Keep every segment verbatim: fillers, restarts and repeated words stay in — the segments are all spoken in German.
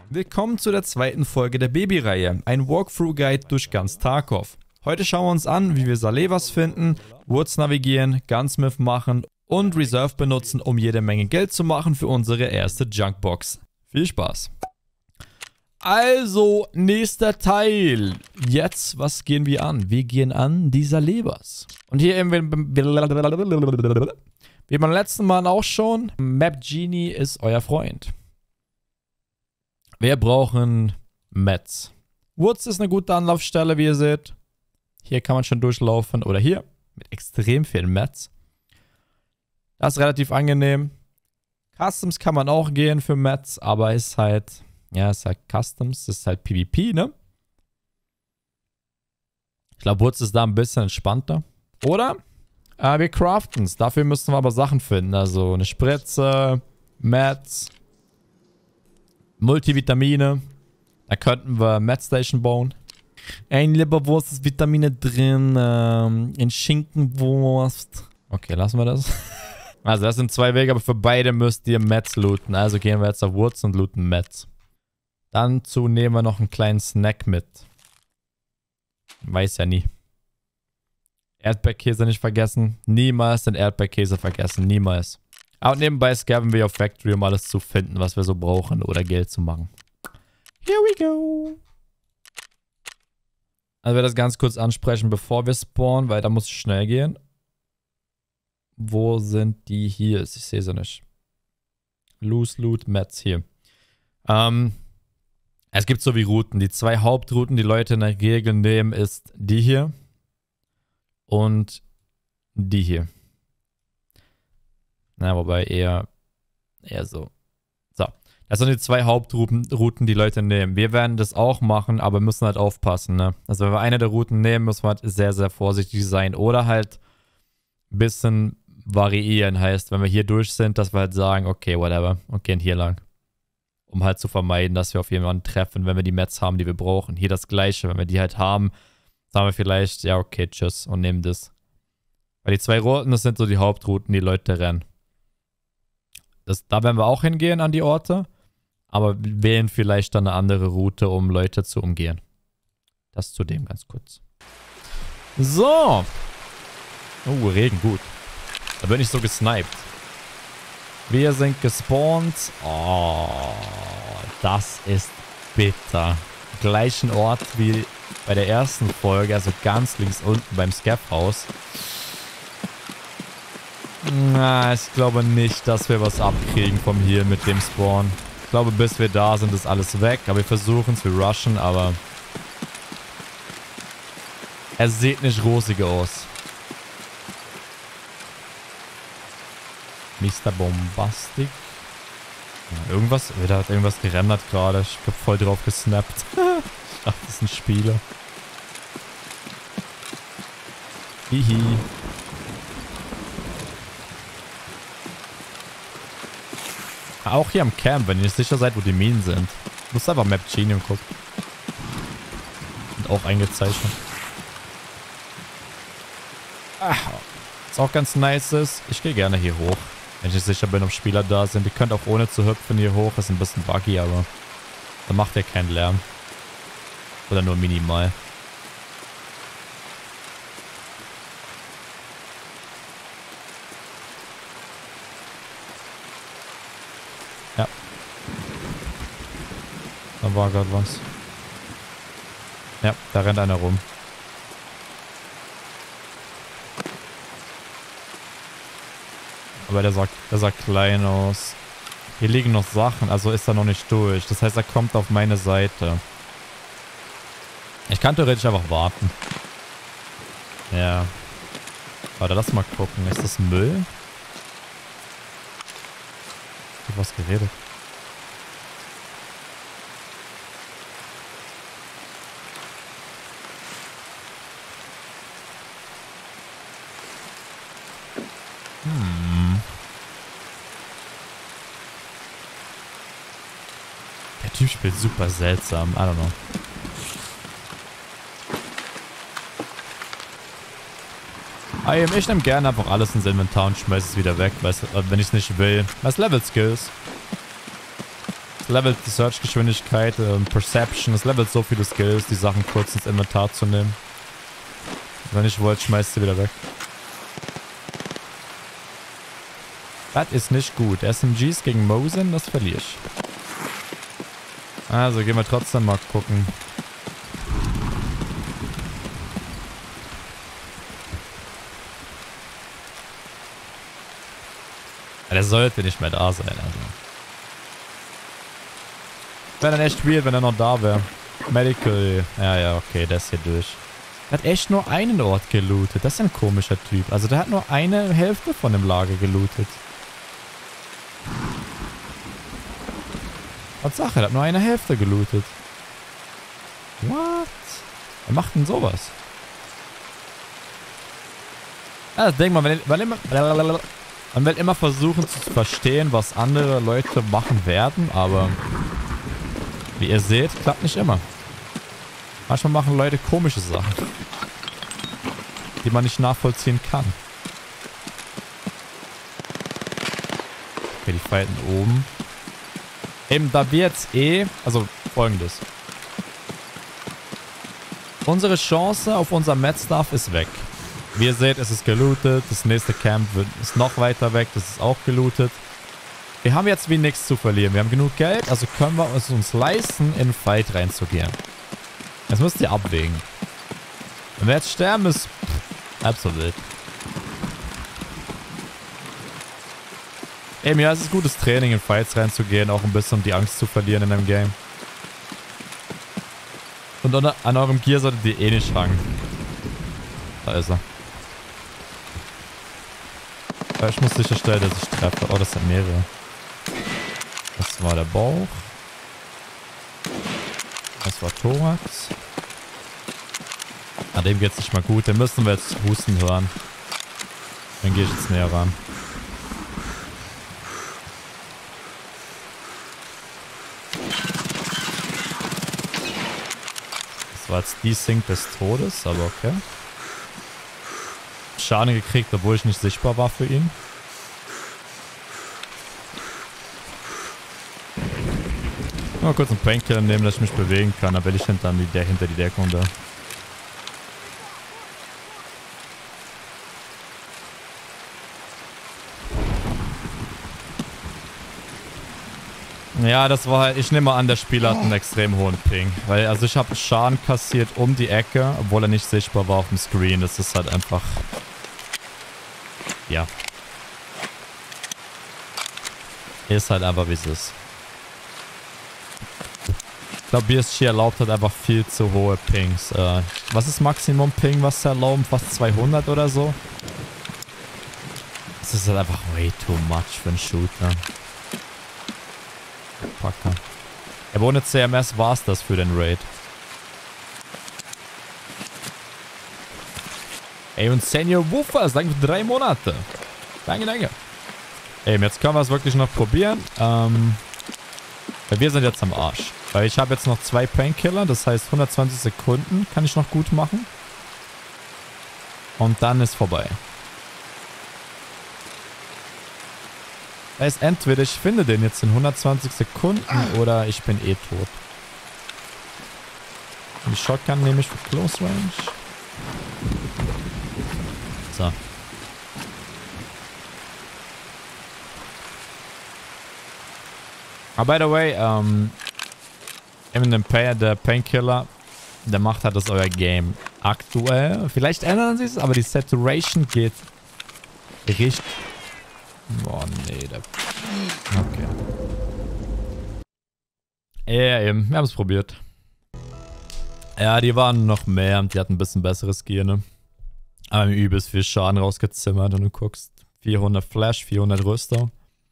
Willkommen zu der zweiten Folge der Baby-Reihe, ein Walkthrough-Guide durch ganz Tarkov. Heute schauen wir uns an, wie wir Salevas finden, Woods navigieren, Gunsmith machen und Reserve benutzen, um jede Menge Geld zu machen für unsere erste Junkbox. Viel Spaß! Also, nächster Teil. Jetzt, was gehen wir an? Wir gehen an die Salevas. Und hier eben, wie beim letzten Mal auch schon, Map Genie ist euer Freund. Wir brauchen Mets. Woods ist eine gute Anlaufstelle, wie ihr seht. Hier kann man schon durchlaufen. Oder hier, mit extrem vielen Mets. Das ist relativ angenehm. Customs kann man auch gehen für Mets, aber ist halt, ja, ist halt Customs, ist halt PvP, ne? Ich glaube, Woods ist da ein bisschen entspannter. Oder? Äh, wir craften es. Dafür müssen wir aber Sachen finden. Also eine Spritze, Mets, Multivitamine. Da könnten wir Medstation bauen. In Leberwurst ist Vitamine drin. Ähm, in Schinkenwurst. Okay, lassen wir das. Also das sind zwei Wege, aber für beide müsst ihr Mets looten. Also gehen wir jetzt auf Woods und looten Mets. Dann zu nehmen wir noch einen kleinen Snack mit. Weiß ja nie. Erdbeerkäse nicht vergessen. Niemals den Erdbeerkäse vergessen. Niemals. Aber nebenbei scaven wir auf Factory, um alles zu finden, was wir so brauchen oder Geld zu machen. Here we go. Also wir das ganz kurz ansprechen, bevor wir spawnen, weil da muss es schnell gehen. Wo sind die hier? Ich sehe sie nicht. Loose Loot Mets hier. Ähm, es gibt so wie Routen. Die zwei Hauptrouten, die Leute in der Regel nehmen, ist die hier. Und die hier. Na, wobei eher, eher so. So. Das sind die zwei Hauptrouten, Routen, die Leute nehmen. Wir werden das auch machen, aber müssen halt aufpassen, ne? Also wenn wir eine der Routen nehmen, müssen wir halt sehr, sehr vorsichtig sein. Oder halt ein bisschen variieren. Heißt, wenn wir hier durch sind, dass wir halt sagen, okay, whatever, und gehen hier lang. Um halt zu vermeiden, dass wir auf jemanden treffen, wenn wir die Mets haben, die wir brauchen. Hier das Gleiche, wenn wir die halt haben, sagen wir vielleicht, ja, okay, tschüss, und nehmen das. Weil die zwei Routen, das sind so die Hauptrouten, die Leute rennen. Das, da werden wir auch hingehen an die Orte, aber wählen vielleicht dann eine andere Route, um Leute zu umgehen. Das zu dem ganz kurz. So. Oh, Regen, gut. Da bin ich so gesniped. Wir sind gespawnt. Oh, das ist bitter. Gleichen Ort wie bei der ersten Folge, also ganz links unten beim Scav-Haus. Na, ich glaube nicht, dass wir was abkriegen vom hier mit dem Spawn. Ich glaube, bis wir da sind, ist alles weg. Aber wir versuchen es, wir rushen, aber es sieht nicht rosig aus. Mister Bombastic. Ja, irgendwas, wieder hat irgendwas gerendert gerade. Ich hab voll drauf gesnappt. Ich dachte, das ist ein Spieler. Hihi. Auch hier am Camp, wenn ihr nicht sicher seid, wo die Minen sind. Muss einfach Map Genie gucken. Und auch eingezeichnet. Ach, was auch ganz nice ist, ich gehe gerne hier hoch. Wenn ich nicht sicher bin, ob Spieler da sind. Ihr könnt auch ohne zu hüpfen hier hoch. Ist ein bisschen buggy, aber dann macht ihr keinen Lärm. Oder nur minimal. Ja. Da war gerade was. Ja, da rennt einer rum. Aber der sah, der sah klein aus. Hier liegen noch Sachen, also ist er noch nicht durch. Das heißt, er kommt auf meine Seite. Ich kann theoretisch einfach warten. Ja. Warte, lass mal gucken. Ist das Müll? Ich hab was geredet. Hm. Der Typ spielt super seltsam. I don't know. Ich nehme gerne einfach alles ins Inventar und schmeiße es wieder weg, wenn ich es nicht will. Was Level Skills. Es levelt die Search-Geschwindigkeit, ähm, Perception. Es levelt so viele Skills, die Sachen kurz ins Inventar zu nehmen. Wenn ich wollte, schmeißt sie wieder weg. Das ist nicht gut. S M Gs gegen Mosin, das verliere ich. Also gehen wir trotzdem mal gucken. Ja, der sollte nicht mehr da sein, also. Wäre dann echt weird, wenn er noch da wäre. Medical. Ja, ja, okay, der ist hier durch. Der hat echt nur einen Ort gelootet. Das ist ein komischer Typ. Also der hat nur eine Hälfte von dem Lager gelootet. Tatsache, der hat nur eine Hälfte gelootet. What? Wer macht denn sowas? Ja, das Ding, man will, man, immer, man will immer versuchen zu verstehen, was andere Leute machen werden, aber wie ihr seht, klappt nicht immer. Manchmal machen Leute komische Sachen, die man nicht nachvollziehen kann. Okay, die fighten oben. Eben, da wir jetzt eh... Also, folgendes. Unsere Chance auf unser Med-Stuff ist weg. Wie ihr seht, es ist gelootet. Das nächste Camp wird, ist noch weiter weg. Das ist auch gelootet. Wir haben jetzt wie nichts zu verlieren. Wir haben genug Geld, also können wir es uns leisten, in den Fight reinzugehen. Jetzt müsst ihr abwägen. Wenn wir jetzt sterben, ist... Pff, absolut. Eben, ja, es ist gutes Training, in Fights reinzugehen, auch ein bisschen um die Angst zu verlieren in einem Game. Und an, an eurem Gear solltet ihr eh nicht hangen. Da ist er. Aber ich muss sicherstellen, dass ich treffe. Oh, das sind mehrere. Das war der Bauch. Das war Thorax. Ah, dem geht's nicht mal gut. Den müssen wir jetzt husten hören. Dann gehe ich jetzt näher ran. Das war jetzt Desync des Todes, aber okay. Schaden gekriegt, obwohl ich nicht sichtbar war für ihn. Mal kurz einen Painkiller nehmen, dass ich mich bewegen kann. Da will ich hinter die, der, hinter die Deckung da. Ja, das war halt... Ich nehme an, der Spieler hat einen extrem hohen Ping. Weil, also ich habe Schaden kassiert um die Ecke, obwohl er nicht sichtbar war auf dem Screen. Das ist halt einfach... Ja. Ist halt einfach, wie es ist. Ich glaube, B S G erlaubt hat einfach viel zu hohe Pings. Äh, was ist Maximum Ping, was sie erlauben? Fast zweihundert oder so? Das ist halt einfach way too much für einen Shooter. Packer. Ja, aber ohne C M S war es das für den Raid. Ey, und Senior Woofers, danke für drei Monate. Danke, danke. Ey, jetzt können wir es wirklich noch probieren. Ähm, weil wir sind jetzt am Arsch. Weil ich habe jetzt noch zwei Painkiller, das heißt hundertzwanzig Sekunden kann ich noch gut machen. Und dann ist vorbei. Das heißt, entweder ich finde den jetzt in hundertzwanzig Sekunden oder ich bin eh tot. Und die Shotgun nehme ich für Close Range. So. Aber by the way, ähm, eben den Pain, der Painkiller, der macht halt das euer Game aktuell. Vielleicht ändern sie es, aber die Saturation geht richtig. Boah, nee, der... Okay. Ja, eben. Wir haben es probiert. Ja, die waren noch mehr. Die hatten ein bisschen besseres Gear, ne? Aber übelst viel Schaden rausgezimmert. Und du guckst, vierhundert Flash, vierhundert Rüstung.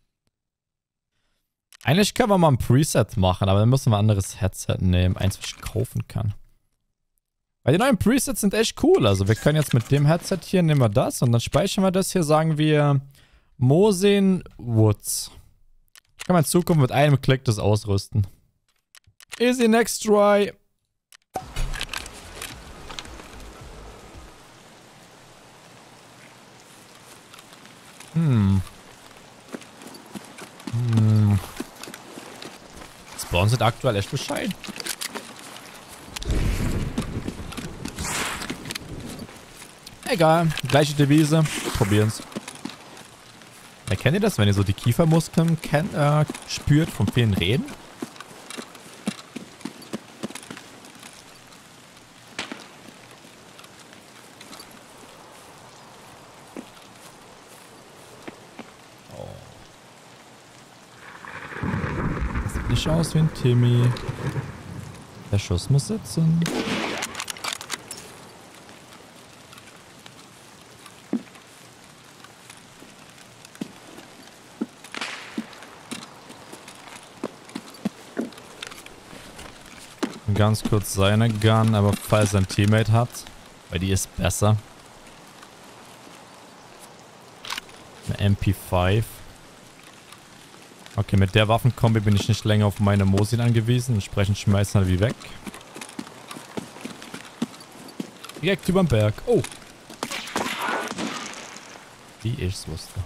Eigentlich können wir mal ein Preset machen, aber dann müssen wir ein anderes Headset nehmen. Eins, was ich kaufen kann. Weil die neuen Presets sind echt cool. Also wir können jetzt mit dem Headset hier, nehmen wir das und dann speichern wir das hier, sagen wir... Mosin Woods. Ich kann in Zukunft mit einem Klick das ausrüsten. Easy next try. Hm. Hm. Frauen sind aktuell echt bescheiden. Egal, gleiche Devise. Probieren's. Ja, kennt ihr das, wenn ihr so die Kiefermuskeln kennt, äh, spürt vom vielen Reden? Oh. Das sieht nicht aus wie ein Timmy. Der Schuss muss sitzen. Ganz kurz seine Gun, aber falls er ein Teammate hat, weil die ist besser. Eine M P fünf. Okay, mit der Waffenkombi bin ich nicht länger auf meine Mosin angewiesen. Entsprechend schmeißen wir die weg. Direkt überm Berg. Oh. Wie ich's wusste.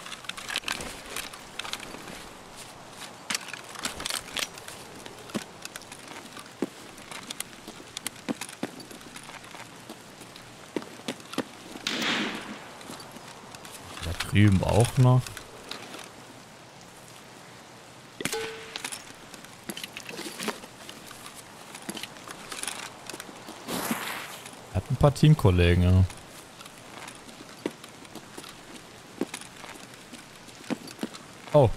Drüben auch noch. Hat ein paar Teamkollegen, ja. Oh.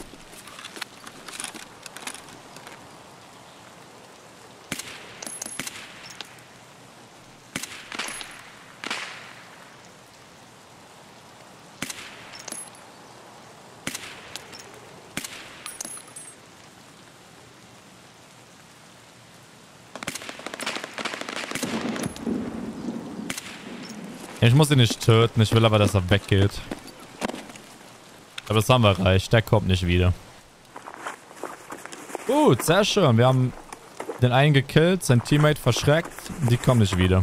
Ich muss ihn nicht töten, ich will aber, dass er weggeht. Aber das haben wir erreicht, der kommt nicht wieder. Gut, sehr schön. Wir haben den einen gekillt, sein Teammate verschreckt, die kommen nicht wieder.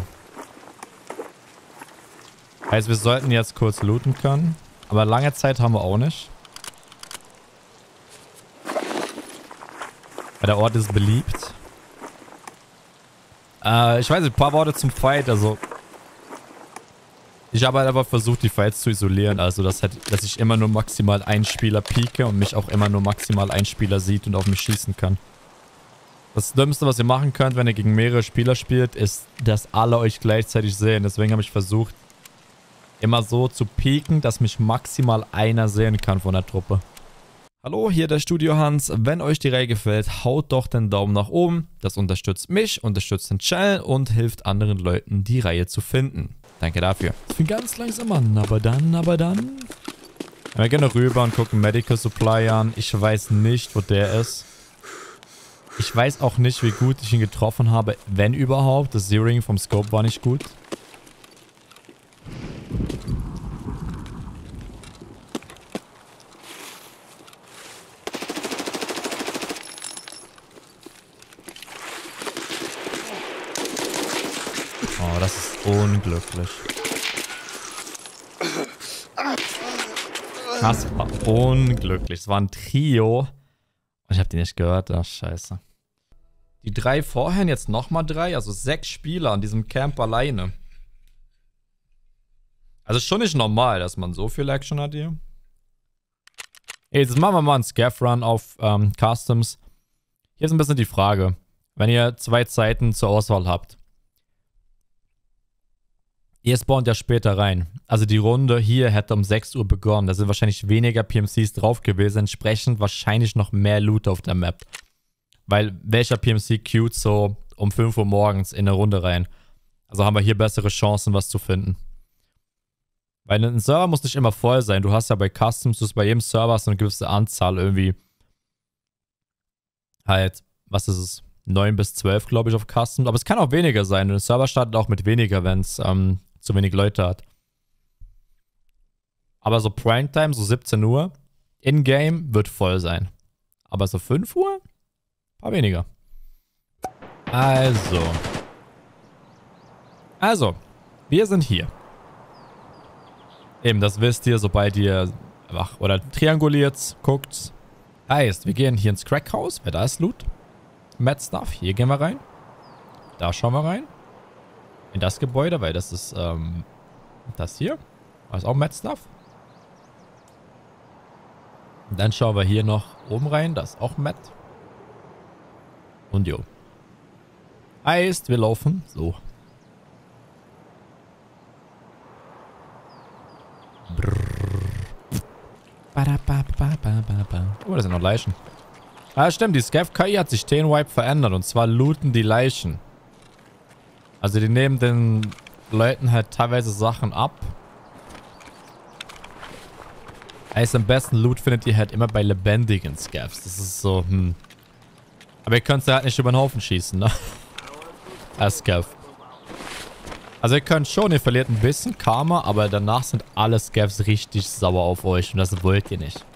Heißt, wir sollten jetzt kurz looten können. Aber lange Zeit haben wir auch nicht. Weil der Ort ist beliebt. Äh, ich weiß nicht, ein paar Worte zum Fight, also... Ich habe halt einfach versucht, die Fights zu isolieren, also dass, halt, dass ich immer nur maximal einen Spieler pieke und mich auch immer nur maximal ein Spieler sieht und auf mich schießen kann. Das Dümmste, was ihr machen könnt, wenn ihr gegen mehrere Spieler spielt, ist, dass alle euch gleichzeitig sehen. Deswegen habe ich versucht, immer so zu pieken, dass mich maximal einer sehen kann von der Truppe. Hallo, hier der Studio Hans. Wenn euch die Reihe gefällt, haut doch den Daumen nach oben. Das unterstützt mich, unterstützt den Channel und hilft anderen Leuten, die Reihe zu finden. Danke dafür. Ich bin ganz langsam an, aber dann, aber dann... Wir gehen rüber und gucken Medical Supply an. Ich weiß nicht, wo der ist. Ich weiß auch nicht, wie gut ich ihn getroffen habe, wenn überhaupt. Das Zeroing vom Scope war nicht gut. Oh, das ist unglücklich. Das war unglücklich. Es war ein Trio. Und ich habe die nicht gehört. Ach, scheiße. Die drei vorhin, jetzt nochmal drei. Also sechs Spieler an diesem Camp alleine. Also schon nicht normal, dass man so viel Action hat hier. Jetzt machen wir mal einen Scaff-Run auf ähm, Customs. Hier ist ein bisschen die Frage. Wenn ihr zwei Zeiten zur Auswahl habt. Ihr spawnt ja später rein. Also die Runde hier hätte um sechs Uhr begonnen. Da sind wahrscheinlich weniger P M Cs drauf gewesen. Entsprechend wahrscheinlich noch mehr Loot auf der Map. Weil welcher P M C queued so um fünf Uhr morgens in eine Runde rein? Also haben wir hier bessere Chancen, was zu finden. Weil ein Server muss nicht immer voll sein. Du hast ja bei Customs, du hast bei jedem Server so eine gewisse Anzahl irgendwie. Halt, was ist es? neun bis zwölf, glaube ich, auf Customs. Aber es kann auch weniger sein. Ein Server startet auch mit weniger, wenn es ähm, zu wenig Leute hat. Aber so Primetime, so siebzehn Uhr, in-game wird voll sein. Aber so fünf Uhr? Ein paar weniger. Also. Also, wir sind hier. Eben, das wisst ihr, sobald ihr ach, oder trianguliert, guckt. Heißt, wir gehen hier ins Crackhaus, weil da ist Loot. Mad Stuff. Hier gehen wir rein. Da schauen wir rein. In das Gebäude, weil das ist, ähm, das hier. Das ist auch Mad Stuff. Und dann schauen wir hier noch oben rein. Das ist auch Mad. Und jo. Heißt, wir laufen so. Oh, das sind noch Leichen. Ah, stimmt. Die Scav-K I hat sich den Wipe verändert. Und zwar looten die Leichen. Also die nehmen den Leuten halt teilweise Sachen ab. Heißt, am besten Loot findet ihr halt immer bei lebendigen Scavs. Das ist so, hm. Aber ihr könnt sie halt nicht über den Haufen schießen, ne? Als Scav. Also ihr könnt schon, ihr verliert ein bisschen Karma, aber danach sind alle Scavs richtig sauer auf euch und das wollt ihr nicht.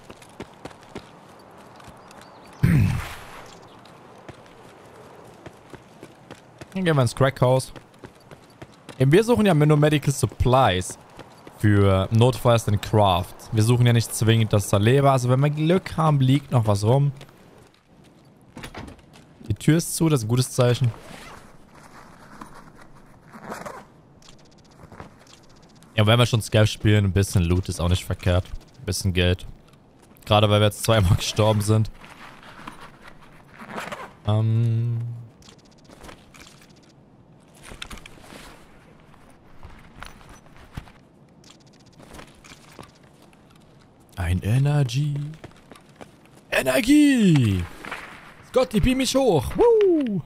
Dann gehen wir ins Crackhaus. Wir suchen ja nur Medical Supplies für notfalls den Craft. Wir suchen ja nicht zwingend das Saleva. Also wenn wir Glück haben, liegt noch was rum. Die Tür ist zu, das ist ein gutes Zeichen. Ja, wenn wir schon Scav spielen, ein bisschen Loot ist auch nicht verkehrt. Ein bisschen Geld. Gerade weil wir jetzt zweimal gestorben sind. Ähm... Ein Energy. Energie! Gott, die beam mich hoch. Woo!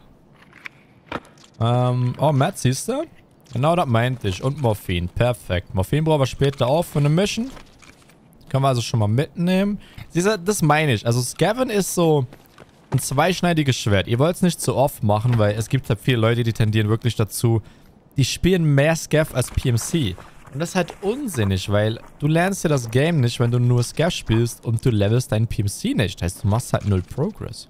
Ähm, oh, Matt, siehst du? Genau das meinte ich. Und Morphin. Perfekt. Morphin brauchen wir später auch für eine Mission. Können wir also schon mal mitnehmen. Siehst du, das meine ich. Also Scaven ist so ein zweischneidiges Schwert. Ihr wollt es nicht zu oft machen, weil es gibt halt viele Leute, die tendieren wirklich dazu, die spielen mehr Scav als P M C. Und das ist halt unsinnig, weil du lernst ja das Game nicht, wenn du nur Scav spielst und du levelst deinen P M C nicht. Das heißt, du machst halt null Progress.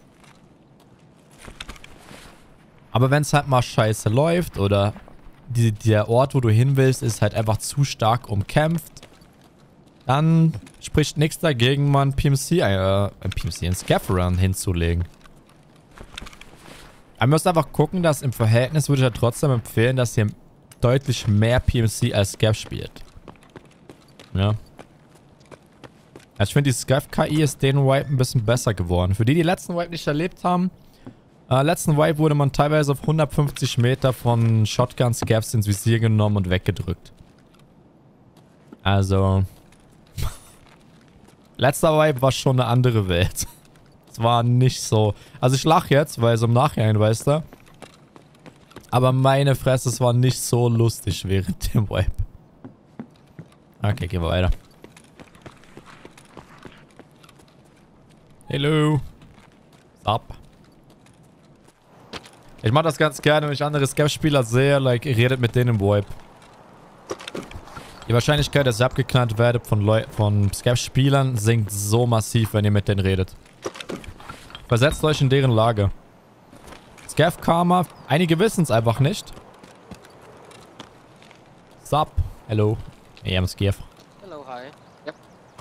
Aber wenn es halt mal scheiße läuft oder die, der Ort, wo du hin willst, ist halt einfach zu stark umkämpft, dann spricht nichts dagegen, mal ein P M C, äh, ein P M C, ein Scav-Run hinzulegen. Aber ihr müsst einfach gucken, dass im Verhältnis würde ich halt trotzdem empfehlen, dass ihr deutlich mehr P M C als Scav spielt. Ja. Also ich finde, die Scav-K I ist den Wipe ein bisschen besser geworden. Für die, die letzten Wipe nicht erlebt haben, äh, letzten Wipe wurde man teilweise auf hundertfünfzig Meter von Shotgun-Scavs ins Visier genommen und weggedrückt. Also... letzter Wipe war schon eine andere Welt. Es war nicht so... Also ich lache jetzt, weil so im Nachhinein, weißt du... Aber meine Fresse, es war nicht so lustig während dem Wipe. Okay, gehen wir weiter. Hello. What's up? Ich mache das ganz gerne, wenn ich andere Scav-Spieler sehe, like, ihr redet mit denen im Wipe. Die Wahrscheinlichkeit, dass ihr abgeknallt werdet von, Leu von Scav-Spielern, sinkt so massiv, wenn ihr mit denen redet. Versetzt euch in deren Lage. Scav-Karma. Einige wissen es einfach nicht. Sup. Hello. Hey, I'm Scav. Hello, hi. Yep.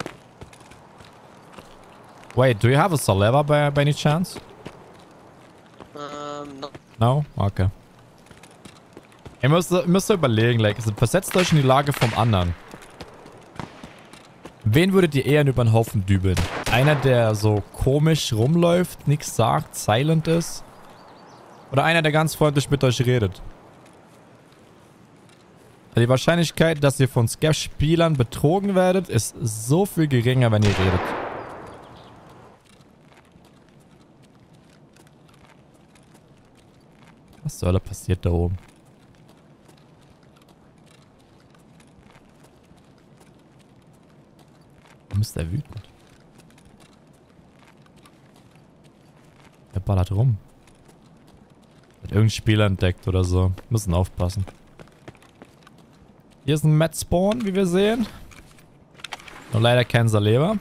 Wait, do you have a Saleva by, by any chance? Um, no. No? Okay. Ihr müsst, müsst überlegen, like, versetzt euch in die Lage vom anderen. Wen würdet ihr eher über den Haufen dübeln? Einer, der so komisch rumläuft, nichts sagt, silent ist? Oder einer, der ganz freundlich mit euch redet? Die Wahrscheinlichkeit, dass ihr von Scav-Spielern betrogen werdet, ist so viel geringer, wenn ihr redet. Was zur Hölle passiert da oben? Warum ist der wütend? Der ballert rum. Hat irgendein Spieler entdeckt oder so. Müssen aufpassen. Hier ist ein Mad Spawn, wie wir sehen. Nur leider kein Saleva.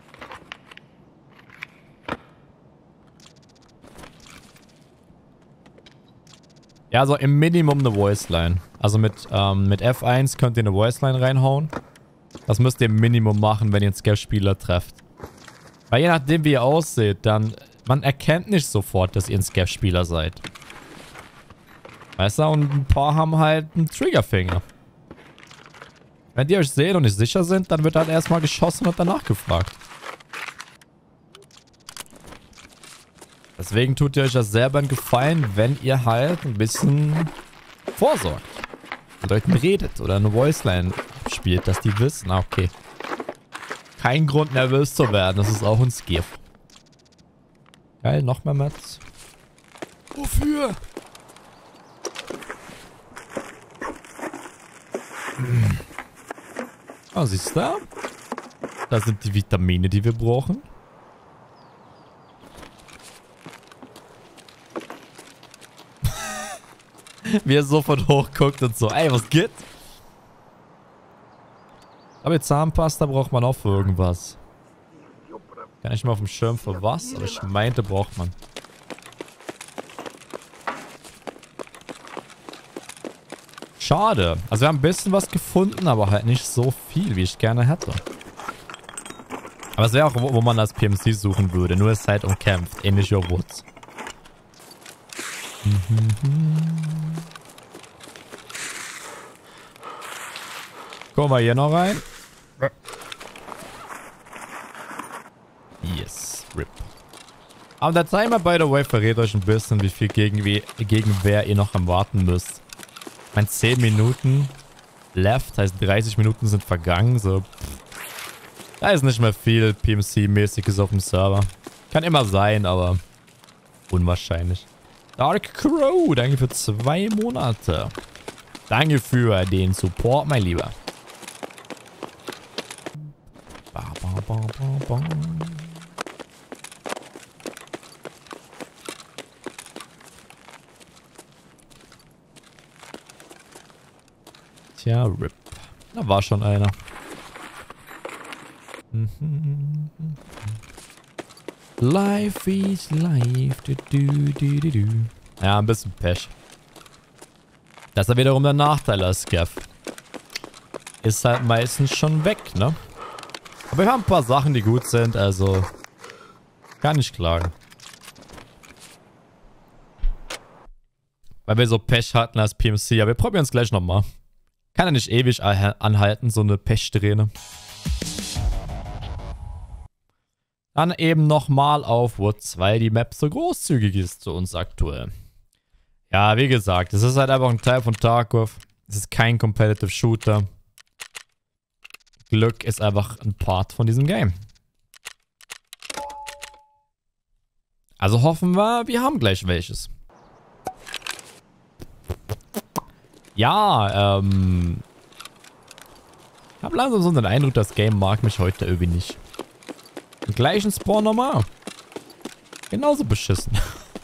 Ja, also im Minimum eine Voiceline. Also mit, ähm, mit F eins könnt ihr eine Voiceline reinhauen. Das müsst ihr im Minimum machen, wenn ihr einen Scav-Spieler trefft. Weil je nachdem, wie ihr ausseht, dann Man erkennt nicht sofort, dass ihr ein Scav-Spieler seid. Weißt du, und ein paar haben halt einen Triggerfinger. Wenn die euch sehen und nicht sicher sind, dann wird halt erstmal geschossen und danach gefragt. Deswegen tut ihr euch das selber einen Gefallen, wenn ihr halt ein bisschen vorsorgt. Mit Leuten redet oder eine Voiceline spielt, dass die wissen, ah, okay. Kein Grund nervös zu werden, das ist auch ein Skiff. Geil, noch mehr Mats. Wofür? Hm. Oh, siehst du? Da sind die Vitamine, die wir brauchen. Wie er sofort hochguckt und so. Ey, was geht? Aber Zahnpasta braucht man auch für irgendwas. Kann ich mal auf dem Schirm für was? Aber ich meinte, braucht man. Schade. Also wir haben ein bisschen was gefunden, aber halt nicht so viel, wie ich gerne hätte. Aber es wäre auch, wo, wo man das P M C suchen würde. Nur ist halt umkämpft. Ähnlich wie Woods. Guck mal hier noch rein. Yes. Rip. Aber der Timer, by the way, verrät euch ein bisschen, wie viel gegen, wie, gegen wer ihr noch am Warten müsst. Ich meine, zehn Minuten left, heißt dreißig Minuten sind vergangen. So, da ist nicht mehr viel P M C-mäßiges auf dem Server. Kann immer sein, aber unwahrscheinlich. Dark Crow, danke für zwei Monate. Danke für den Support, mein Lieber. Ba, ba, ba, ba, ba. Tja, R I P. Da war schon einer. Life is life. Du, du, du, du, du. Ja, ein bisschen Pech. Das ist ja wiederum der Nachteil als Scav. Ist halt meistens schon weg, ne? Aber wir haben ein paar Sachen, die gut sind, also kann nicht klagen. Weil wir so Pech hatten als P M C. Aber wir probieren es gleich nochmal. Kann ja nicht ewig anhalten, so eine Pechsträhne. Dann eben nochmal auf Woods, weil die Map so großzügig ist zu uns aktuell. Ja, wie gesagt, es ist halt einfach ein Teil von Tarkov. Es ist kein Competitive Shooter. Glück ist einfach ein Part von diesem Game. Also hoffen wir, wir haben gleich welches. Ja, ähm... ich habe langsam so den Eindruck, das Game mag mich heute irgendwie nicht. Den gleichen Spawn nochmal. Genauso beschissen.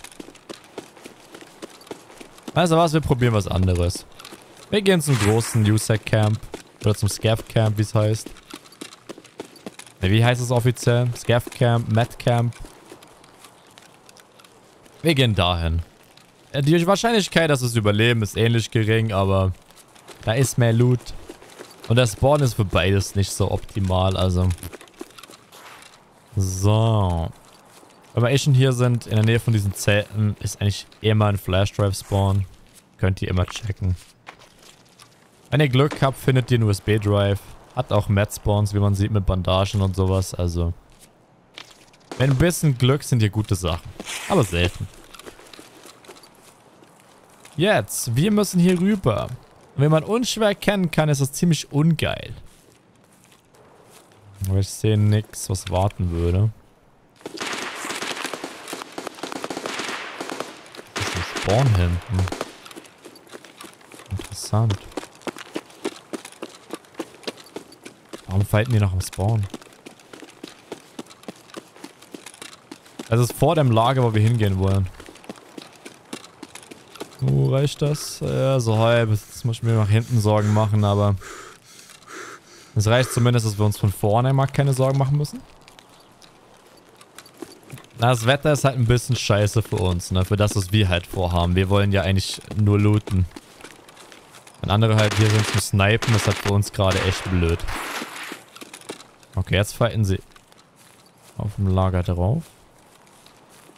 Weißt du was, wir probieren was anderes. Wir gehen zum großen U S A C Camp. Oder zum Scav Camp, wie es heißt. Wie heißt es offiziell? Scav Camp, Met Camp. Wir gehen dahin. Die Wahrscheinlichkeit, dass wir es überleben, ist ähnlich gering, aber da ist mehr Loot. Und der Spawn ist für beides nicht so optimal, also. So. Wenn wir eh schon hier sind, in der Nähe von diesen Zelten, ist eigentlich immer ein Flash-Drive-Spawn. Könnt ihr immer checken. Wenn ihr Glück habt, findet ihr einen U S B-Drive. Hat auch Met-Spawns, wie man sieht, mit Bandagen und sowas, also. Mit ein bisschen Glück sind hier gute Sachen. Aber selten. Jetzt, wir müssen hier rüber. Und wenn man unschwer erkennen kann, ist das ziemlich ungeil. Aber ich sehe nichts, was warten würde. Das ist ein Spawn hinten. Interessant. Warum fighten die noch am Spawn? Das ist vor dem Lager, wo wir hingehen wollen. Oh, reicht das? Ja, so halb. Jetzt muss ich mir nach hinten Sorgen machen, aber... es reicht zumindest, dass wir uns von vorne mal keine Sorgen machen müssen. Na, das Wetter ist halt ein bisschen scheiße für uns, ne? Für das, was wir halt vorhaben. Wir wollen ja eigentlich nur looten. Wenn andere halt hier sind zum Snipen, ist halt für uns gerade echt blöd. Okay, jetzt fighten sie auf dem Lager drauf.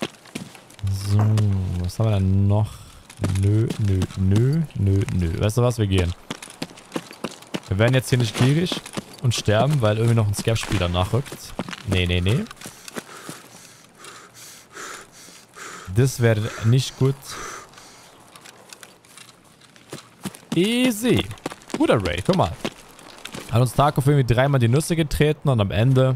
So, was haben wir denn noch? Nö, nö, nö, nö, nö. Weißt du was? Wir gehen. Wir werden jetzt hier nicht gierig und sterben, weil irgendwie noch ein Scav-Spieler nachrückt. Nee, nee, nee. Das wäre nicht gut. Easy. Guter Ray, guck mal. Hat uns Tarkov irgendwie dreimal die Nüsse getreten und am Ende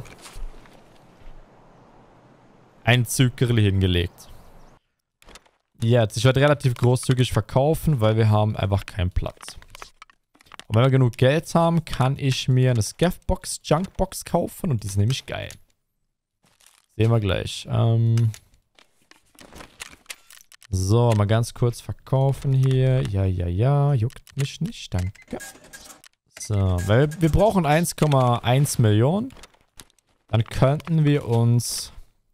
ein Zückerli hingelegt. Jetzt, ich werde relativ großzügig verkaufen, weil wir haben einfach keinen Platz. Und wenn wir genug Geld haben, kann ich mir eine Scav-Box, Junkbox kaufen und die ist nämlich geil. Sehen wir gleich. Ähm so, mal ganz kurz verkaufen hier. Ja, ja, ja, juckt mich nicht, danke. So, weil wir brauchen eins Komma eins Millionen. Dann könnten wir uns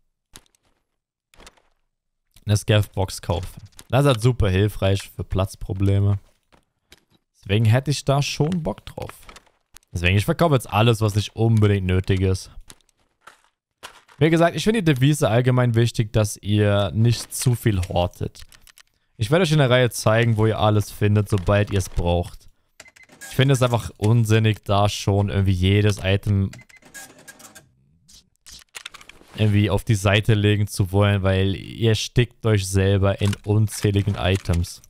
eine Scav-Box kaufen. Das ist halt super hilfreich für Platzprobleme. Deswegen hätte ich da schon Bock drauf. Deswegen, ich verkaufe jetzt alles, was nicht unbedingt nötig ist. Wie gesagt, ich finde die Devise allgemein wichtig, dass ihr nicht zu viel hortet. Ich werde euch in der Reihe zeigen, wo ihr alles findet, sobald ihr es braucht. Ich finde es einfach unsinnig, da schon irgendwie jedes Item irgendwie auf die Seite legen zu wollen, weil ihr stickt euch selber in unzähligen Items.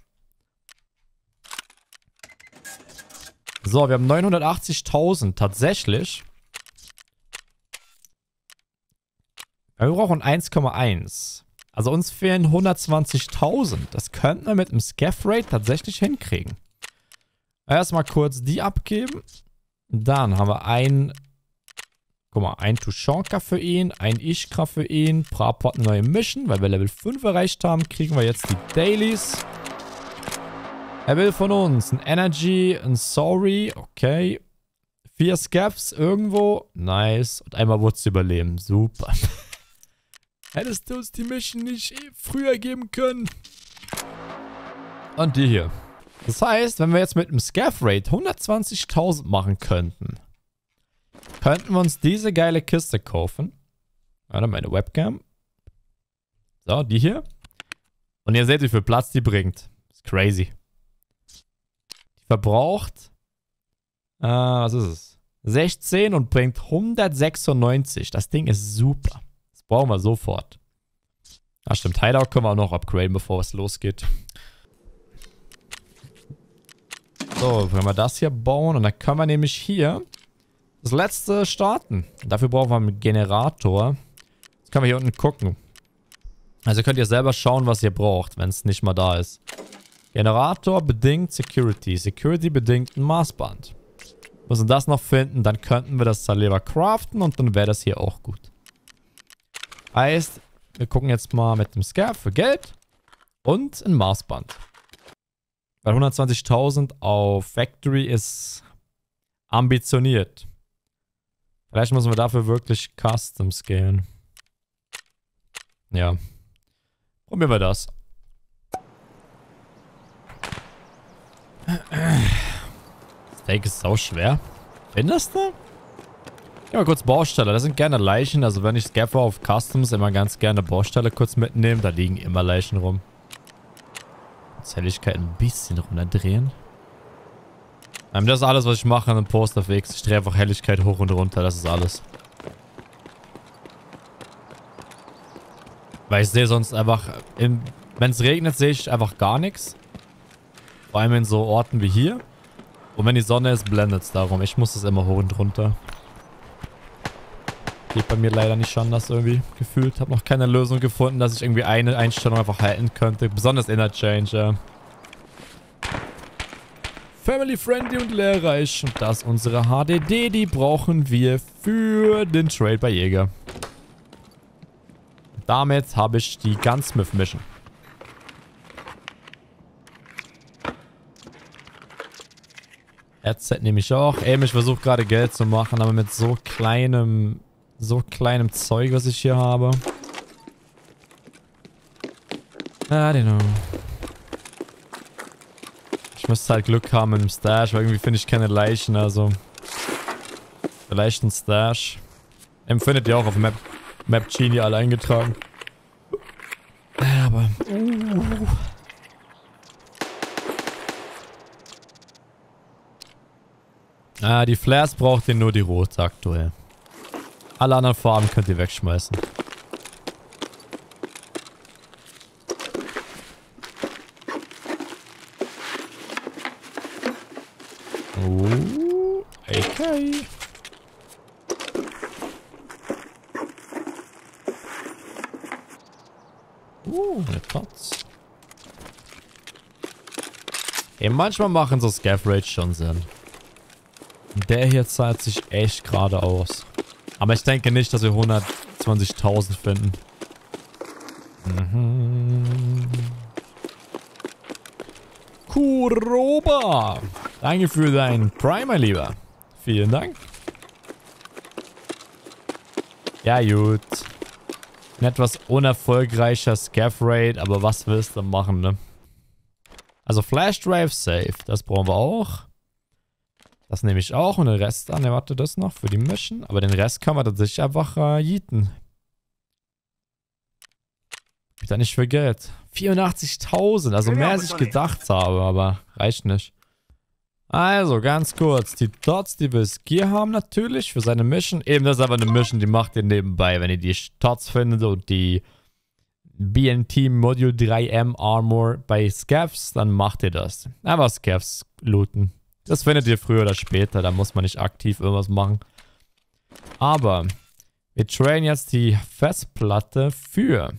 So, wir haben neunhundertachtzigtausend tatsächlich. Wir brauchen eins Komma eins. Also uns fehlen hundertzwanzigtausend. Das könnten wir mit dem Scaff Rate tatsächlich hinkriegen. Erstmal kurz die abgeben. Dann haben wir ein... Guck mal, ein Tushonka für ihn, ein Ishkra für ihn. Prap hat eine neue Mission, weil wir Level fünf erreicht haben, kriegen wir jetzt die Dailies. Er will von uns ein Energy, ein Sorry, okay. Vier Scaffs irgendwo, nice. Und einmal Wurz überleben, super. Hättest du uns die Mission nicht früher geben können. Und die hier. Das heißt, wenn wir jetzt mit dem Scaff Rate hundertzwanzigtausend machen könnten, könnten wir uns diese geile Kiste kaufen. Warte, meine Webcam. So, die hier. Und ihr seht, wie viel Platz die bringt. Das ist crazy. Die verbraucht, äh, was ist es? sechzehn und bringt hundertsechsundneunzig. Das Ding ist super. Das brauchen wir sofort. Ah, stimmt. Hideout können wir auch noch upgraden, bevor es losgeht. So, können wir das hier bauen. Und dann können wir nämlich hier das letzte starten. Dafür brauchen wir einen Generator. Jetzt können wir hier unten gucken. Also könnt ihr selber schauen, was ihr braucht, wenn es nicht mal da ist. Generator bedingt Security. Security bedingt ein Maßband. Müssen das noch finden, dann könnten wir das selber craften und dann wäre das hier auch gut. Heißt, wir gucken jetzt mal mit dem Scaff für Geld und ein Maßband. Weil hundertzwanzigtausend auf Factory ist ambitioniert. Vielleicht müssen wir dafür wirklich Custom scalen. Ja. Probieren wir das. Steak ist sau schwer. Findest du? Ja, mal kurz Baustelle. Das sind gerne Leichen. Also wenn ich Scaffer auf Customs immer ganz gerne Baustelle kurz mitnehme. Da liegen immer Leichen rum. Helligkeit ein bisschen runterdrehen. Ähm, das ist alles, was ich mache in einem Post auf X. Ich drehe einfach Helligkeit hoch und runter. Das ist alles. Weil ich sehe sonst einfach... Wenn es regnet, sehe ich einfach gar nichts. Vor allem in so Orten wie hier. Und wenn die Sonne ist, blendet es darum. Ich muss das immer hoch und runter. Geht bei mir leider nicht anders irgendwie gefühlt. Habe noch keine Lösung gefunden, dass ich irgendwie eine Einstellung einfach halten könnte. Besonders Interchange, ja. Family friendly und lehrreich. Und das unsere H D D. Die brauchen wir für den Trade bei Jäger. Damit habe ich die Gunsmith Mission. Headset nehme ich auch. Ey, ich versuche gerade Geld zu machen, aber mit so kleinem... So kleinem Zeug, was ich hier habe. I don't know. Ich müsste halt Glück haben mit dem Stash, weil irgendwie finde ich keine Leichen, also... Vielleicht ein Stash. Empfindet ihr auch auf Map, Map Genie alle eingetragen. Aber... Uh. Ah, die Flares braucht ihr nur die rote aktuell. Alle anderen Farben könnt ihr wegschmeißen. Oh, okay. Uh, eine Platz. Ey, manchmal machen so Scaff Rates schon Sinn. Der hier zahlt sich echt gerade aus. Aber ich denke nicht, dass wir hundertzwanzigtausend finden. Mhm. Kuroba! Danke für deinen Prime, mein Lieber. Vielen Dank. Ja, gut. Ein etwas unerfolgreicher Scaff Raid, aber was willst du machen, ne? Also Flash Drive safe, das brauchen wir auch. Das nehme ich auch und den Rest an. Ne, warte, das noch für die Mission. Aber den Rest kann man tatsächlich einfach äh, yeeten. Ich da nicht für Geld. vierundachtzigtausend, also mehr als ich gedacht habe, aber reicht nicht. Also, ganz kurz. Die Tots, die will Skier haben natürlich für seine Mission. Eben, das ist aber eine Mission, die macht ihr nebenbei. Wenn ihr die Tots findet und die B N T Module drei M Armor bei Scavs, dann macht ihr das. Aber Scavs looten. Das findet ihr früher oder später. Da muss man nicht aktiv irgendwas machen. Aber wir trainen jetzt die Festplatte für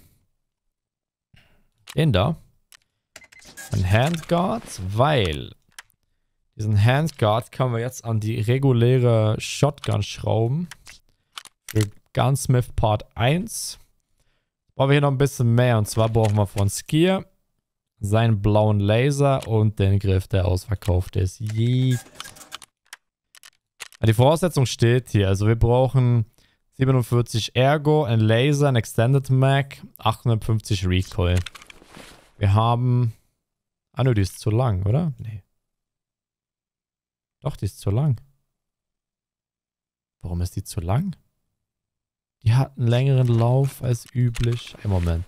den da. Ein Handguard, weil diesen Handguard können wir jetzt an die reguläre Shotgun schrauben. Für Gunsmith Part eins. Brauchen wir hier noch ein bisschen mehr. Und zwar brauchen wir von Skier seinen blauen Laser und den Griff, der ausverkauft ist. Yeet. Die Voraussetzung steht hier. Also wir brauchen siebenundvierzig Ergo, ein Laser, ein Extended Mag, achthundertfünfzig Recoil. Wir haben... Ah, nur die ist zu lang, oder? Nee. Doch, die ist zu lang. Warum ist die zu lang? Die hat einen längeren Lauf als üblich. Ein Moment.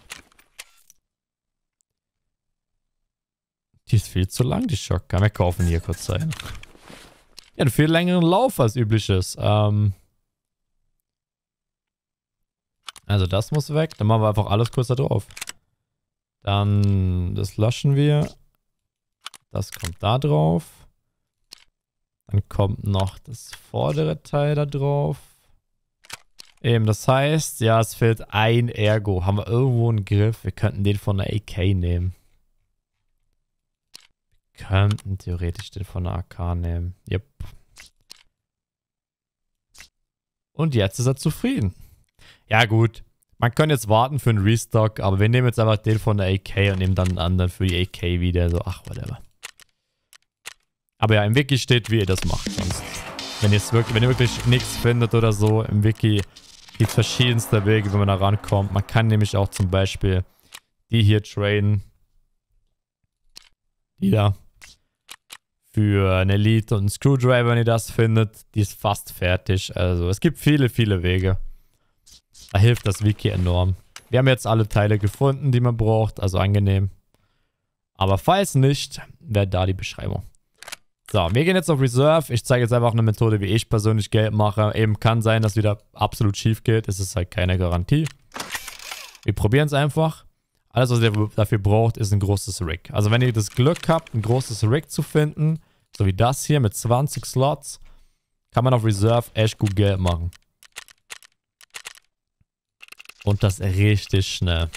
Die ist viel zu lang, die Shotgun. Wir kaufen hier kurz ein. Die hat einen viel längeren Lauf als übliches. Ähm also das muss weg. Dann machen wir einfach alles kurz da drauf. Dann das löschen wir. Das kommt da drauf. Dann kommt noch das vordere Teil da drauf. Eben, das heißt, ja, es fehlt ein Ergo. Haben wir irgendwo einen Griff? Wir könnten den von der A K nehmen. Wir könnten theoretisch den von der A K nehmen. Yep. Und jetzt ist er zufrieden. Ja gut, man kann jetzt warten für einen Restock, aber wir nehmen jetzt einfach den von der A K und nehmen dann einen anderen für die A K wieder. So, ach, whatever. Aber ja, im Wiki steht, wie ihr das macht. Sonst, wenn, wirklich, wenn ihr wirklich nichts findet oder so, im Wiki gibt es verschiedenste Wege, wie man da rankommt. Man kann nämlich auch zum Beispiel die hier traden. Die da. Für eine Elite und einen Screwdriver, wenn ihr das findet. Die ist fast fertig. Also es gibt viele, viele Wege. Da hilft das Wiki enorm. Wir haben jetzt alle Teile gefunden, die man braucht. Also angenehm. Aber falls nicht, wäre da die Beschreibung. So, wir gehen jetzt auf Reserve. Ich zeige jetzt einfach eine Methode, wie ich persönlich Geld mache. Eben kann sein, dass wieder absolut schief geht. Es ist halt keine Garantie. Wir probieren es einfach. Alles, was ihr dafür braucht, ist ein großes Rig. Also wenn ihr das Glück habt, ein großes Rig zu finden, so wie das hier mit zwanzig Slots, kann man auf Reserve echt gut Geld machen. Und das richtig schnell.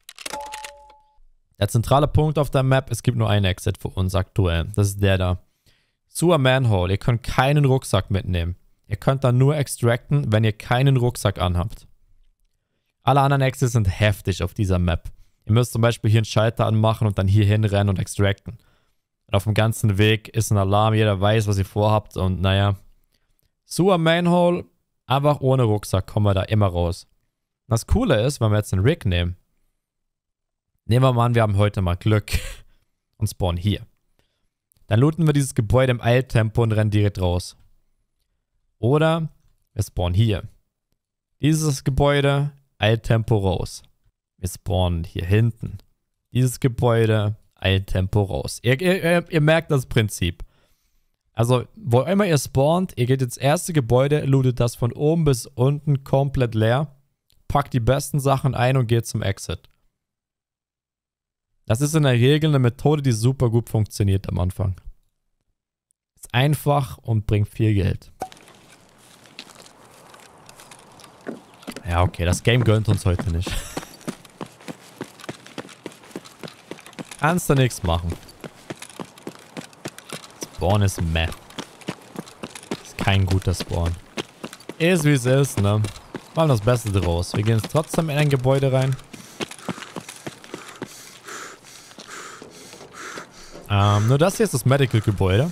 Der zentrale Punkt auf der Map, es gibt nur einen Exit für uns aktuell. Das ist der da. Sewer Manhole. Ihr könnt keinen Rucksack mitnehmen. Ihr könnt da nur extracten, wenn ihr keinen Rucksack anhabt. Alle anderen Exits sind heftig auf dieser Map. Ihr müsst zum Beispiel hier einen Schalter anmachen und dann hier hinrennen und extracten. Und auf dem ganzen Weg ist ein Alarm. Jeder weiß, was ihr vorhabt. Und naja. Sewer Manhole. Einfach ohne Rucksack kommen wir da immer raus. Und das Coole ist, wenn wir jetzt einen Rig nehmen. Nehmen wir mal an, wir haben heute mal Glück. Und spawnen hier. Dann looten wir dieses Gebäude im Eiltempo und rennen direkt raus. Oder wir spawnen hier. Dieses Gebäude, Eiltempo raus. Wir spawnen hier hinten. Dieses Gebäude, Eiltempo raus. Ihr, ihr, ihr merkt das Prinzip. Also, wo immer ihr spawnt, ihr geht ins erste Gebäude, lootet das von oben bis unten komplett leer, packt die besten Sachen ein und geht zum Exit. Das ist in der Regel eine Methode, die super gut funktioniert am Anfang. Ist einfach und bringt viel Geld. Ja, okay, das Game gönnt uns heute nicht. Kannst du nichts machen. Spawn ist meh. Ist kein guter Spawn. Ist wie es ist, ne? Machen das Beste draus. Wir gehen jetzt trotzdem in ein Gebäude rein. Ähm, nur das hier ist das Medical-Gebäude.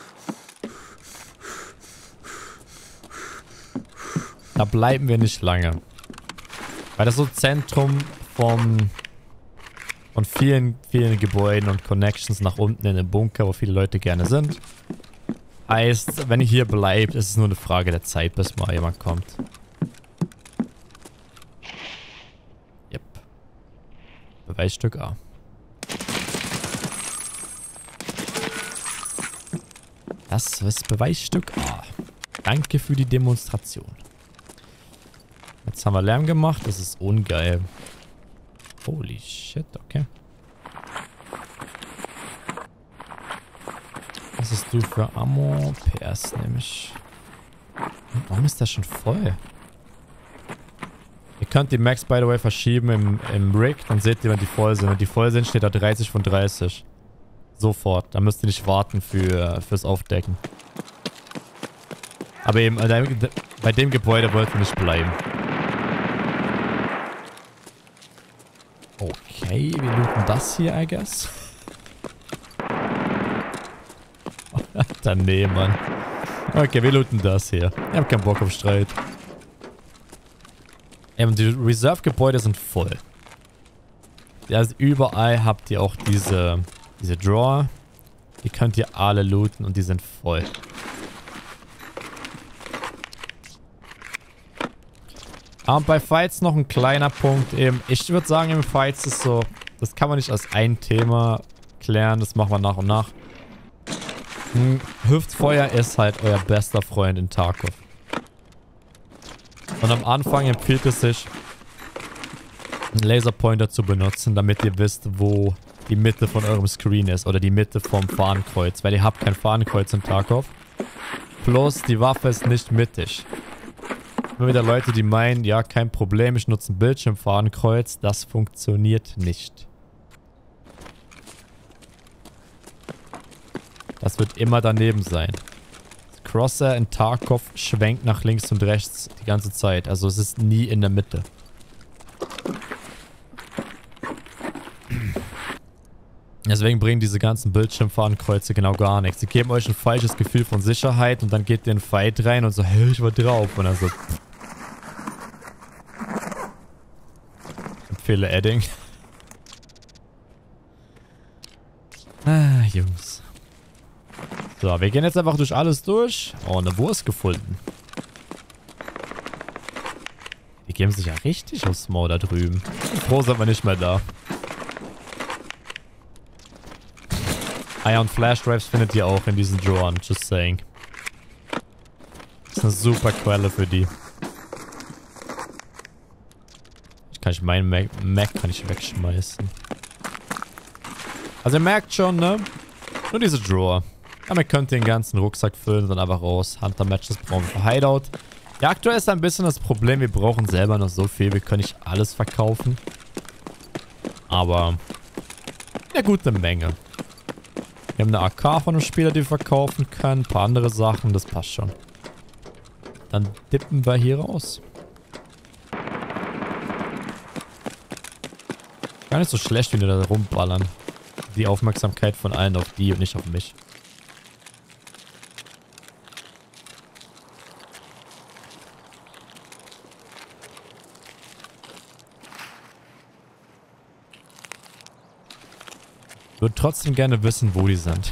Da bleiben wir nicht lange. Weil das so Zentrum vom, von vielen, vielen Gebäuden und Connections nach unten in den Bunker, wo viele Leute gerne sind. Heißt, wenn ihr hier bleibt, ist es nur eine Frage der Zeit, bis mal jemand kommt. Yep. Beweisstück A. Das ist Beweisstück A. Danke für die Demonstration. Jetzt haben wir Lärm gemacht. Das ist ungeil. Holy shit, okay. Was hast du für Ammo? P S nämlich. Warum ist das schon voll? Ihr könnt die Max, by the way, verschieben im, im Rig. Dann seht ihr, wenn die voll sind. Wenn die voll sind, steht da dreißig von dreißig. Sofort. Da müsst ihr nicht warten für, fürs Aufdecken. Aber eben, bei dem Gebäude wollt ihr nicht bleiben. Okay, wir looten das hier, I guess. Daneben, Mann. Okay, wir looten das hier. Ich hab keinen Bock auf Streit. Eben, die Reserve-Gebäude sind voll. Also überall habt ihr auch diese, diese Drawer. Die könnt ihr alle looten und die sind voll. Aber bei Fights noch ein kleiner Punkt eben. Ich würde sagen, im Fights ist so, das kann man nicht als ein Thema klären. Das machen wir nach und nach. Hm, Hüftfeuer ist halt euer bester Freund in Tarkov. Und am Anfang empfiehlt es sich, einen Laserpointer zu benutzen, damit ihr wisst, wo die Mitte von eurem Screen ist. Oder die Mitte vom Fahnenkreuz. Weil ihr habt kein Fahnenkreuz in Tarkov. Plus, die Waffe ist nicht mittig. Immer wieder Leute, die meinen, ja, kein Problem, ich nutze ein Bildschirmfahnenkreuz. Das funktioniert nicht. Das wird immer daneben sein. Das Crosshair in Tarkov schwenkt nach links und rechts die ganze Zeit. Also es ist nie in der Mitte. Deswegen bringen diese ganzen Bildschirmfahnenkreuze genau gar nichts. Sie geben euch ein falsches Gefühl von Sicherheit und dann geht ihr in den Fight rein und so, hey, ich war drauf. Und dann so... Empfehle Adding. Ah, Jungs. So, wir gehen jetzt einfach durch alles durch. Oh, eine Wurst gefunden. Die geben sich ja richtig aufs Maul da drüben. Froh sind wir nicht mehr da. Ion Flash Drives findet ihr auch in diesen Drawern. Just saying. Das ist eine super Quelle für die. Ich kann ich meinen Mac, Mac kann ich wegschmeißen. Also ihr merkt schon, ne? Nur diese Drawer. Damit könnt ihr den ganzen Rucksack füllen und dann einfach raus. Hunter Matches brauchen wir für Hideout. Ja, aktuell ist ein bisschen das Problem, wir brauchen selber noch so viel. Wir können nicht alles verkaufen. Aber eine gute Menge. Wir haben eine A K von einem Spieler, die wir verkaufen können. Ein paar andere Sachen, das passt schon. Dann dippen wir hier raus. Gar nicht so schlecht, wie wir da rumballern. Die Aufmerksamkeit von allen auf die und nicht auf mich. Ich würde trotzdem gerne wissen, wo die sind.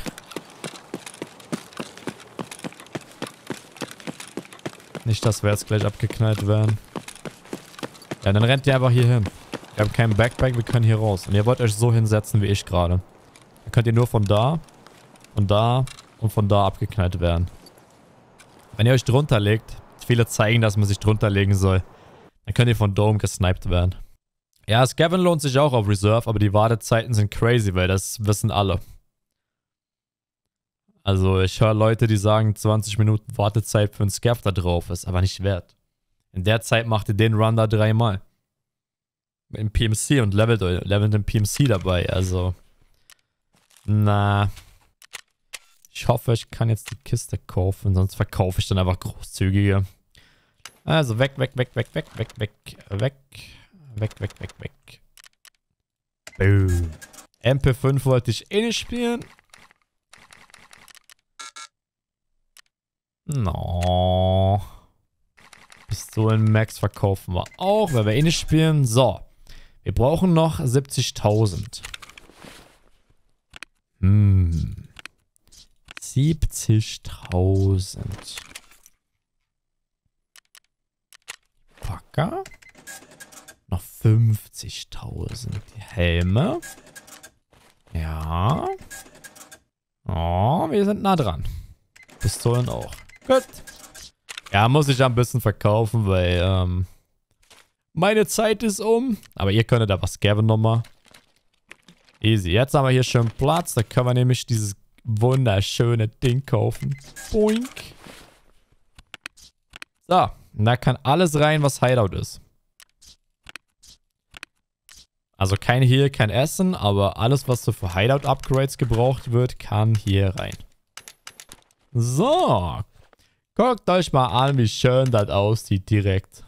Nicht, dass wir jetzt gleich abgeknallt werden. Ja, dann rennt ihr einfach hier hin. Wir haben keinen Backpack, wir können hier raus. Und ihr wollt euch so hinsetzen wie ich gerade. Dann könnt ihr nur von da, von da und von da abgeknallt werden. Wenn ihr euch drunter legt, viele zeigen, dass man sich drunter legen soll, dann könnt ihr von Dome gesniped werden. Ja, Scaven lohnt sich auch auf Reserve, aber die Wartezeiten sind crazy, weil das wissen alle. Also ich höre Leute, die sagen, zwanzig Minuten Wartezeit für einen Scav da drauf ist, aber nicht wert. In der Zeit macht ihr den Run da dreimal. Im P M C und levelt, levelt den P M C dabei, also... Na... Ich hoffe, ich kann jetzt die Kiste kaufen, sonst verkaufe ich dann einfach großzügiger. Also weg, weg, weg, weg, weg, weg, weg, weg... Weg, weg, weg, weg. Boom. M P fünf wollte ich eh nicht spielen. No. Pistolen Max verkaufen wir auch, weil wir eh nicht spielen. So. Wir brauchen noch siebzigtausend. Hm. siebzigtausend. Packer. Noch fünfzigtausend. Die Helme. Ja. Oh, wir sind nah dran. Pistolen auch. Gut. Ja, muss ich ja ein bisschen verkaufen, weil ähm, meine Zeit ist um. Aber ihr könntet da was geben nochmal. Easy. Jetzt haben wir hier schön Platz. Da können wir nämlich dieses wunderschöne Ding kaufen. Boink. So. Und da kann alles rein, was Hideout ist. Also kein Heal, kein Essen, aber alles, was so für Hideout-Upgrades gebraucht wird, kann hier rein. So. Guckt euch mal an, wie schön das aussieht direkt.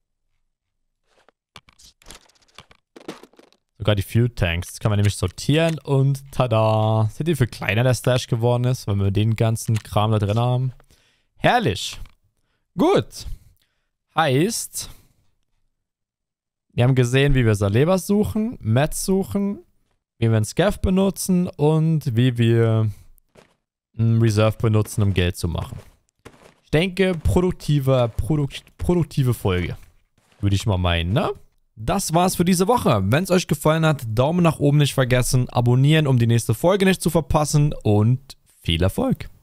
Sogar die Fuel Tanks. Das kann man nämlich sortieren und tada. Seht ihr, wie viel kleiner der Stash geworden ist, wenn wir den ganzen Kram da drin haben? Herrlich. Gut. Heißt, wir haben gesehen, wie wir Salevas suchen, Mets suchen, wie wir einen Scav benutzen und wie wir einen Reserve benutzen, um Geld zu machen. Ich denke, produktive, Produkt, produktive Folge. Würde ich mal meinen, ne? Das war's für diese Woche. Wenn es euch gefallen hat, Daumen nach oben nicht vergessen, abonnieren, um die nächste Folge nicht zu verpassen und viel Erfolg.